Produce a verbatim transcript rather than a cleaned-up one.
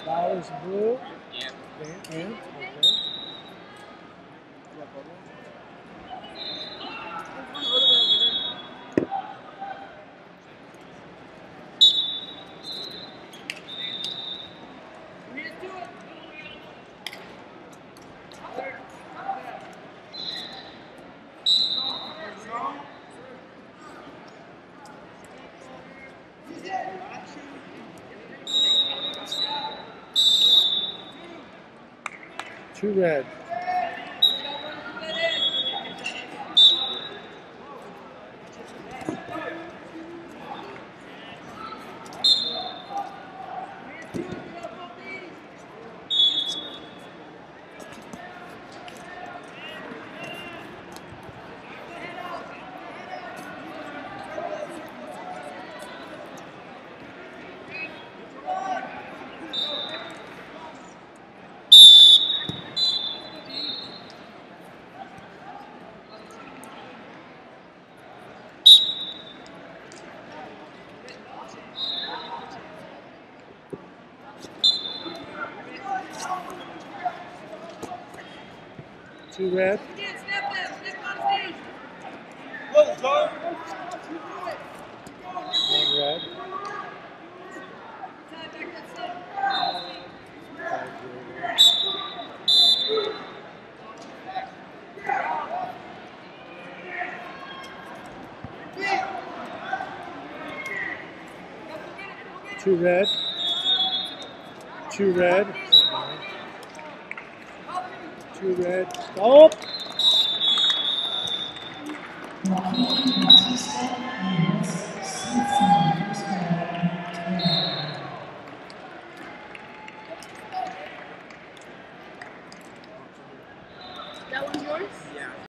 Flowers blue. Yeah. Okay, and okay. Two red. Two red. One red. Two red. Two red. Two red. Stop. That one's yours? Yeah.